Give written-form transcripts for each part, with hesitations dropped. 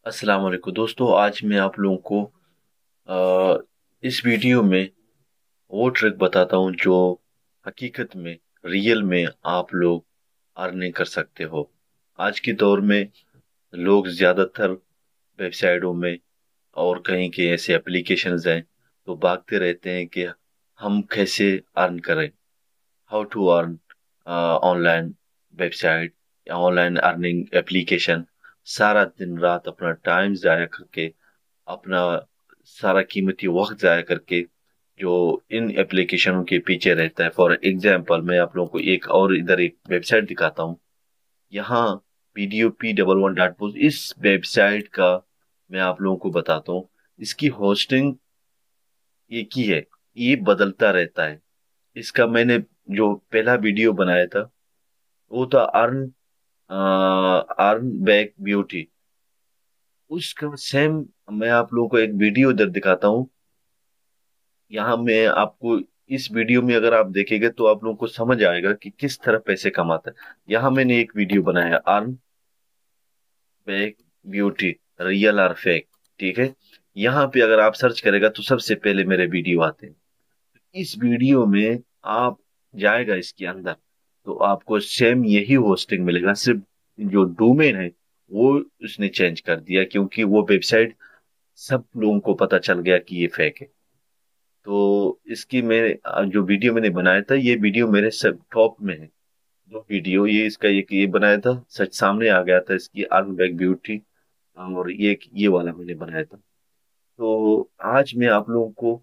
अस्सलाम वालेकुम दोस्तों। आज मैं आप लोगों को इस वीडियो में वो ट्रिक बताता हूँ जो हकीकत में रियल में आप लोग अर्निंग कर सकते हो। आज के दौर में लोग ज़्यादातर वेबसाइटों में और कहीं के ऐसे एप्लीकेशंस हैं तो भागते रहते हैं कि हम कैसे अर्न करें, how to earn online website या ऑनलाइन अर्निंग एप्लीकेशन। सारा दिन रात अपना टाइम जाया करके, अपना सारा कीमती वक्त जाया करके जो इन एप्लीकेशनों के पीछे रहता है। फॉर एग्जाम्पल मैं आप लोगों को एक और इधर एक वेबसाइट दिखाता हूँ। यहाँ PDP11.post इस वेबसाइट का मैं आप लोगों को बताता हूँ। इसकी होस्टिंग एक ही है, ये बदलता रहता है। इसका मैंने जो पहला वीडियो बनाया था वो था अर्न बैक ब्यूटी। उसका सेम मैं आप लोगों को एक वीडियो इधर दिखाता हूँ। यहाँ मैं आपको इस वीडियो में अगर आप देखेंगे तो आप लोगों को समझ आएगा कि किस तरह पैसे कमाता है। यहाँ मैंने एक वीडियो बनाया है, अर्न बैक ब्यूटी रियल और फेक। ठीक है, यहाँ पे अगर आप सर्च करेगा तो सबसे पहले मेरे वीडियो आते हैं। इस वीडियो में आप जाएगा इसके अंदर तो आपको सेम यही होस्टिंग मिलेगा, सिर्फ जो डोमेन है वो उसने चेंज कर दिया क्योंकि वो वेबसाइट सब लोगों को पता चल गया कि ये फेक है। तो इसकी मैं जो वीडियो मैंने बनाया था ये वीडियो मेरे सब टॉप में है। जो वीडियो ये इसका ये बनाया था, सच सामने आ गया था इसकी अर्न बैक ब्यूटी। और ये वाला मैंने बनाया था। तो आज मैं आप लोगों को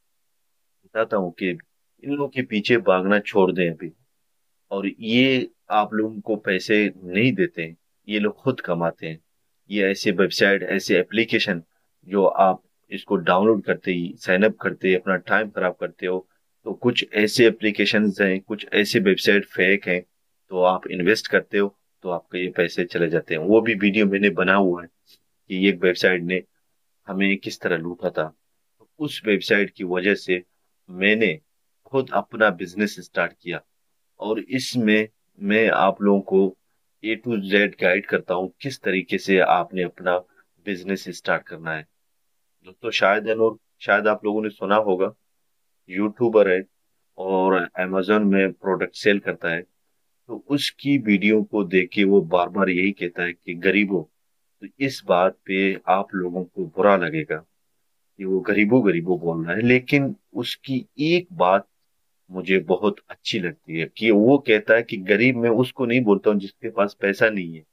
बताता हूँ कि इन लोगों के पीछे भागना छोड़ दें अभी। और ये आप लोगों को पैसे नहीं देते हैं, ये लोग खुद कमाते हैं। ये ऐसे वेबसाइट ऐसे एप्लीकेशन जो आप इसको डाउनलोड करते ही साइन अप करते ही अपना टाइम खराब करते हो। तो कुछ ऐसे एप्लीकेशन हैं, कुछ ऐसे वेबसाइट फेक हैं, तो आप इन्वेस्ट करते हो तो आपके ये पैसे चले जाते हैं। वो भी वीडियो मैंने बना हुआ है कि एक वेबसाइट ने हमें किस तरह लूटा था। तो उस वेबसाइट की वजह से मैंने खुद अपना बिजनेस स्टार्ट किया। और इसमें मैं आप लोगों को A to Z गाइड करता हूँ किस तरीके से आपने अपना बिजनेस स्टार्ट करना है। दोस्तों शायद आप लोगों ने सुना होगा, यूट्यूबर है और अमेजोन में प्रोडक्ट सेल करता है। तो उसकी वीडियो को देख के वो बार बार यही कहता है कि गरीबों, तो इस बात पे आप लोगों को बुरा लगेगा कि वो गरीबों गरीबों बोल रहा है, लेकिन उसकी एक बात मुझे बहुत अच्छी लगती है कि वो कहता है कि गरीब मैं उसको नहीं बोलता हूँ जिसके पास पैसा नहीं है।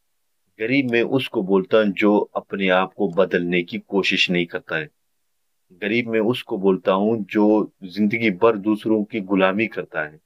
गरीब मैं उसको बोलता हूँ जो अपने आप को बदलने की कोशिश नहीं करता है। गरीब मैं उसको बोलता हूँ जो जिंदगी भर दूसरों की गुलामी करता है।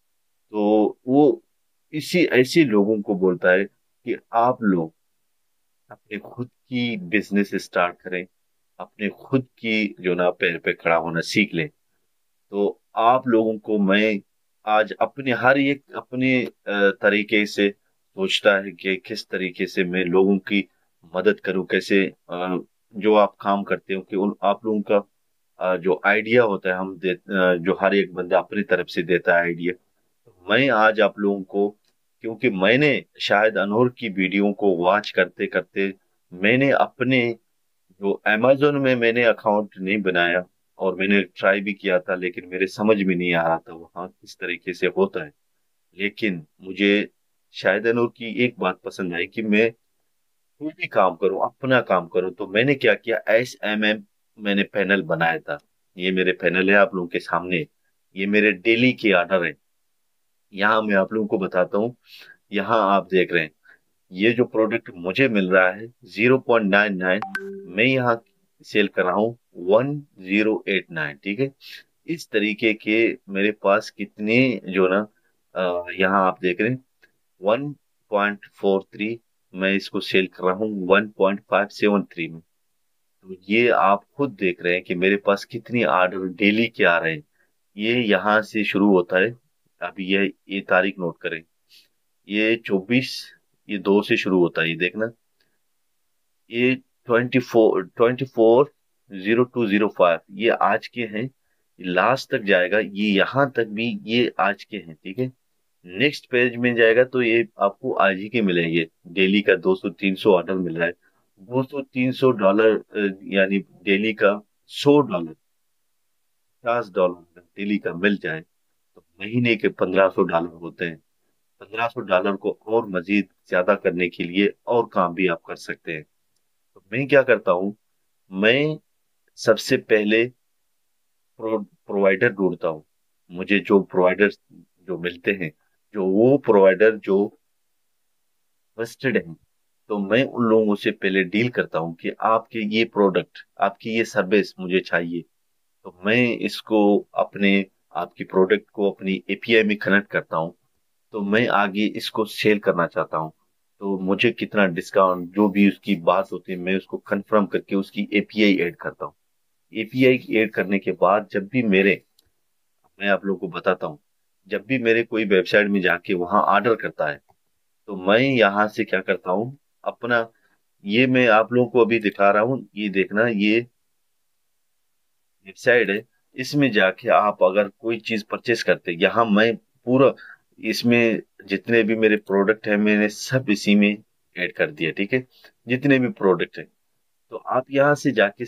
तो वो इसी ऐसे लोगों को बोलता है कि आप लोग अपने खुद की बिजनेस स्टार्ट करें, अपने खुद की जो ना पैर पे खड़ा होना सीख लें। तो आप लोगों को मैं आज अपने हर एक अपने तरीके से सोचता है कि किस तरीके से मैं लोगों की मदद करूं, कैसे जो आप काम करते हो कि उन आप लोगों का जो आइडिया होता है जो हर एक बंदा अपनी तरफ से देता है आइडिया। तो मैं आज आप लोगों को, क्योंकि मैंने शायद अनोर की वीडियो को वॉच करते करते मैंने अपने जो अमेजोन में मैंने अकाउंट नहीं बनाया और मैंने ट्राई भी किया था, लेकिन मेरे समझ में नहीं आ रहा था वहाँ किस तरीके से होता है। लेकिन मुझे शायद अनूर की एक बात पसंद आई कि मैं कोई भी काम करूं, अपना काम करूं। तो मैंने क्या किया, SMM मैंने पैनल बनाया था। ये मेरे पैनल है आप लोगों के सामने, ये मेरे डेली के ऑर्डर है। यहाँ मैं आप लोगों को बताता हूँ। यहाँ आप देख रहे हैं ये जो प्रोडक्ट मुझे मिल रहा है 0.99, मैं यहाँ सेल कर रहा हूँ 1089। ठीक है, इस तरीके के मेरे पास कितने जो ना यहाँ आप देख रहे हैं 1.43, मैं इसको सेल कर रहा हूँ 1.573 में। तो ये आप खुद देख रहे हैं कि मेरे पास कितनी ऑर्डर डेली के आ रहे हैं। ये यहाँ से शुरू होता है। अभी ये तारीख नोट करें, ये 24, ये 2 से शुरू होता है, ये देखना। ये 24 0 2 0 5 ये आज के हैं, लास्ट तक जाएगा। ये यहाँ तक भी ये आज के हैं। ठीक है, नेक्स्ट पेज में जाएगा तो ये आपको आज ही के मिलेंगे। डेली का 200 300 ऑर्डर मिल रहा है, $200-300 यानी डेली का $100, $50 डेली का मिल जाए तो महीने के $1500 होते हैं। $1500 को और मजीद ज्यादा करने के लिए और काम भी आप कर सकते हैं। तो मैं क्या करता हूँ, मैं सबसे पहले प्रोवाइडर ढूंढता हूँ। मुझे जो प्रोवाइडर जो मिलते हैं, जो वो प्रोवाइडर जो ट्रस्टेड हैं, तो मैं उन लोगों से पहले डील करता हूँ कि आपके ये प्रोडक्ट, आपकी ये सर्विस मुझे चाहिए। तो मैं इसको अपने आपकी प्रोडक्ट को अपनी एपीआई में कनेक्ट करता हूँ। तो मैं आगे इसको सेल करना चाहता हूँ, तो मुझे कितना डिस्काउंट, जो भी उसकी बात होती है, मैं उसको कंफर्म करके उसकी एपीआई ऐड करता हूँ। एपीआई ऐड करने के बाद जब भी मेरे, मैं आप लोगों को बताता हूँ, जब भी मेरे कोई वेबसाइट में जाके वहां ऑर्डर करता है, तो मैं यहाँ से क्या करता हूँ, अपना, ये मैं आप लोगों को अभी दिखा रहा हूँ, ये देखना, ये वेबसाइट है। इसमें जाके आप अगर कोई चीज परचेस करते, यहाँ मैं पूरा, इसमें जितने भी मेरे प्रोडक्ट हैं मैंने सब इसी में ऐड कर दिया, ठीक है। जितने भी प्रोडक्ट हैं, तो आप यहाँ से जाके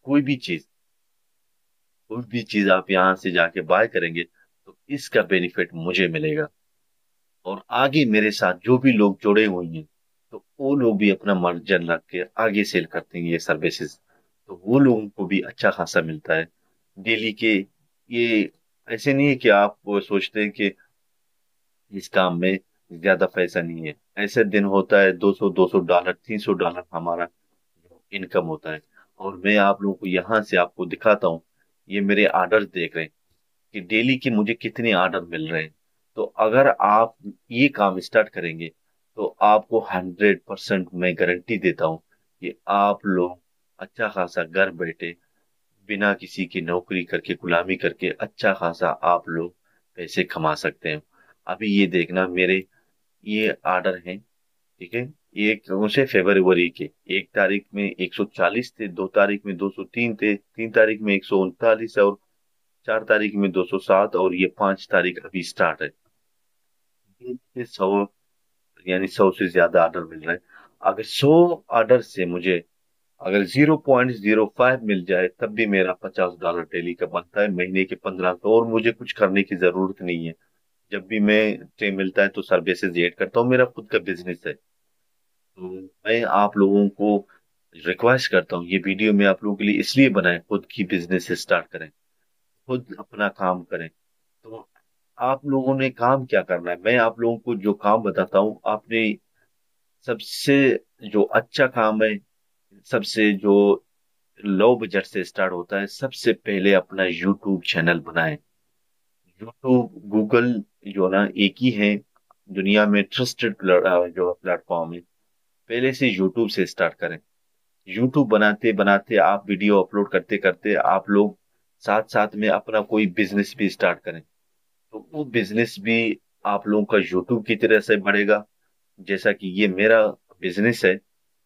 कोई भी चीज आप यहाँ से जाके बाय करेंगे तो इसका बेनिफिट मुझे मिलेगा। और आगे मेरे साथ जो भी लोग जुड़े हुए हैं, तो वो लोग भी अपना मार्जिन रख के आगे सेल करते हैं ये सर्विसेज, तो वो लोगों को भी अच्छा खासा मिलता है डेली के। ये ऐसे नहीं है कि आप वो सोचते हैं कि इस काम में ज्यादा पैसा नहीं है। ऐसे दिन होता है, $200 $300 हमारा इनकम होता है। और मैं आप लोगों को यहाँ से आपको दिखाता हूँ, ये मेरे ऑर्डर देख रहे हैं कि डेली के मुझे कितने ऑर्डर मिल रहे हैं। तो अगर आप ये काम स्टार्ट करेंगे, तो आपको 100% मैं गारंटी देता हूँ कि आप लोग अच्छा खासा घर बैठे, बिना किसी की नौकरी करके, गुलामी करके, अच्छा खासा आप लोग पैसे कमा सकते हैं। अभी ये देखना, मेरे ये ऑर्डर हैं, ठीक है। एक से फरवरी के 1 तारीख में 140 थे, 2 तारीख में 203 थे, 3 तारीख में 139, और 4 तारीख में 207, और ये 5 तारीख अभी स्टार्ट है। ये 100, यानी 100 से ज्यादा ऑर्डर मिल रहे हैं। अगर 100 ऑर्डर से मुझे अगर 0.05 मिल जाए, तब भी मेरा $50 डेली का बनता है, महीने के 1500, और मुझे कुछ करने की जरूरत नहीं है। जब भी मैं टाइम मिलता है तो सर्विसेज ऐड करता हूँ, मेरा खुद का बिजनेस है। तो मैं आप लोगों को रिक्वेस्ट करता हूँ, ये वीडियो मैं आप लोगों के लिए इसलिए बनाए, खुद की बिजनेस स्टार्ट करें, खुद अपना काम करें। तो आप लोगों ने काम क्या करना है, मैं आप लोगों को जो काम बताता हूँ, आपने सबसे जो अच्छा काम है, सबसे जो लो बजट से स्टार्ट होता है, सबसे पहले अपना यूट्यूब चैनल बनाएं। यूट्यूब, गूगल, जो ना एक ही है दुनिया में ट्रस्टेड जो प्लेटफॉर्म है। पहले से यूट्यूब से स्टार्ट करें। यूट्यूब बनाते बनाते, आप वीडियो अपलोड करते करते, आप लोग साथ साथ में अपना कोई बिजनेस भी स्टार्ट करें, तो वो बिजनेस भी आप लोगों का यूट्यूब की तरह से बढ़ेगा। जैसा कि ये मेरा बिजनेस है,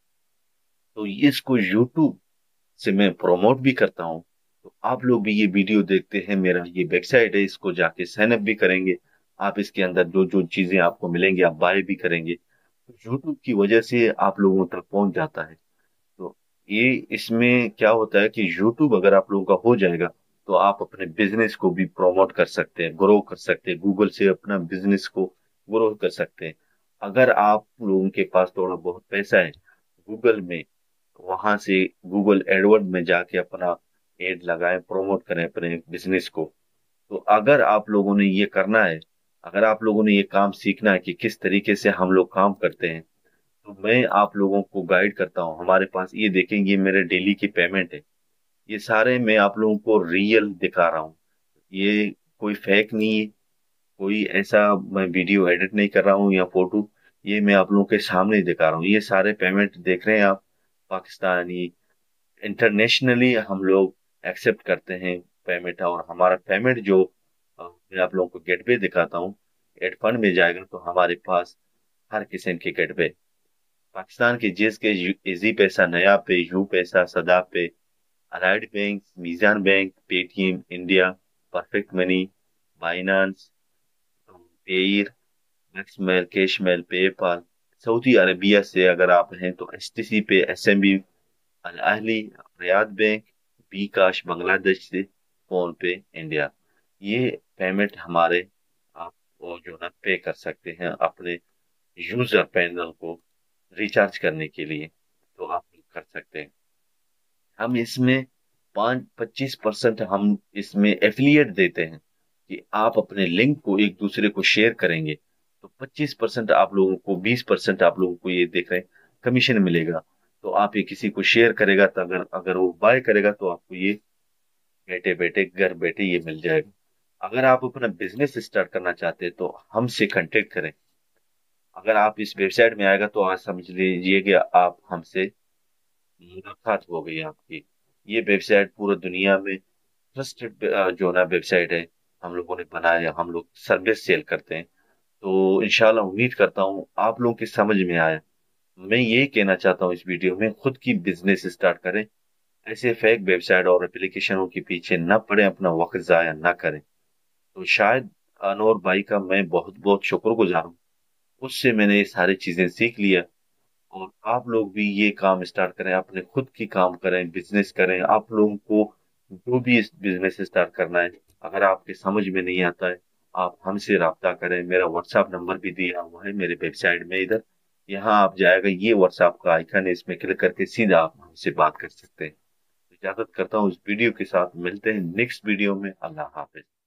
तो इसको यूट्यूब से मैं प्रमोट भी करता हूँ। तो आप लोग भी ये वीडियो देखते हैं, मेरा ये वेबसाइट है, इसको जाके साइन अप भी करेंगे। आप इसके अंदर जो जो चीजें आपको मिलेंगी आप बाय भी करेंगे, तो यूट्यूब की वजह से आप लोगों तक पहुंच जाता है। तो ये इसमें क्या होता है कि यूट्यूब अगर आप लोगों का हो जाएगा, तो आप अपने बिजनेस को भी प्रमोट कर सकते हैं, ग्रो कर सकते हैं, गूगल से अपना बिजनेस को ग्रो कर सकते हैं। अगर आप लोगों के पास थोड़ा बहुत पैसा है, गूगल में, वहां से गूगल एडवर्ड में जाके अपना एड लगाएं, प्रमोट करें अपने बिजनेस को। तो अगर आप लोगों ने ये करना है, अगर आप लोगों ने ये काम सीखना है कि किस तरीके से हम लोग काम करते हैं, तो मैं आप लोगों को गाइड करता हूँ। हमारे पास ये देखें, ये मेरे डेली की पेमेंट है, ये सारे मैं आप लोगों को रियल दिखा रहा हूँ। ये कोई फेक नहीं है, कोई ऐसा मैं वीडियो एडिट नहीं कर रहा हूँ या फोटो, ये मैं आप लोगों के सामने दिखा रहा हूँ। ये सारे पेमेंट देख रहे हैं आप, पाकिस्तानी, इंटरनेशनली हम लोग एक्सेप्ट करते हैं पेमेंट। और हमारा पेमेंट जो मैं आप लोगों को गेटवे दिखाता हूँ, एड फंड में जाएगा तो हमारे पास हर किस्म के गेटवे, पाकिस्तान के जिस के इजी पैसा, नया पे, यू पैसा, SadaPay, Allied Bank, Meezan Bank, Paytm India, Perfect Money, Binance, Payeer, Maxmail, Cashmail, PayPal, Saudi Arabia से अगर आप हैं तो STC Pay, SMB, Al Ahli, Riyad Bank, bKash Bangladesh से, फोन पे इंडिया, ये पेमेंट हमारे आप वो जो ना पे कर सकते हैं अपने यूजर पैनल को रिचार्ज करने के लिए। तो आप कर सकते हैं। हम इसमें 5-25% हम इसमें एफिलिएट देते हैं कि आप अपने लिंक को एक दूसरे को शेयर करेंगे तो 25% आप लोगों को, 20% आप लोगों को ये देख रहे हैं कमीशन मिलेगा। तो आप ये किसी को शेयर करेगा तो अगर अगर वो बाय करेगा तो आपको ये बैठे बैठे घर बैठे ये मिल जाएगा। अगर आप अपना बिजनेस स्टार्ट करना चाहते हैं तो हमसे कांटेक्ट करें। अगर आप इस वेबसाइट में आएगा तो आज समझ लीजिए कि आप हमसे मुलाकात हो गई आपकी। ये वेबसाइट पूरा दुनिया में ट्रस्टेड जो ना वेबसाइट है, हम लोगों ने बनाया, हम लोग सर्विस सेल करते हैं। तो इंशाल्लाह उम्मीद करता हूँ आप लोगों की समझ में आया। मैं ये कहना चाहता हूँ इस वीडियो में, खुद की बिजनेस स्टार्ट करें, ऐसे फेक वेबसाइट और एप्लीकेशनों के पीछे न पड़े, अपना वक्त जाया ना करें। तो शायद अनवर भाई का मैं बहुत बहुत शुक्रगुजार हूँ, उससे मैंने ये सारी चीजें सीख लिया। और आप लोग भी ये काम स्टार्ट करें, अपने खुद की काम करें, बिजनेस करें। आप लोगों को जो भी इस बिजनेस स्टार्ट करना है, अगर आपके समझ में नहीं आता है, आप हमसे रब्ता करें। मेरा व्हाट्सएप नंबर भी दिया हुआ है मेरे वेबसाइट में, इधर यहाँ आप जाएगा, ये व्हाट्सएप का आइकन है, इसमें क्लिक करके सीधा आप हमसे बात कर सकते हैं। इजाजत करता हूँ, इस वीडियो के साथ मिलते हैं नेक्स्ट वीडियो में। अल्लाह हाफिज।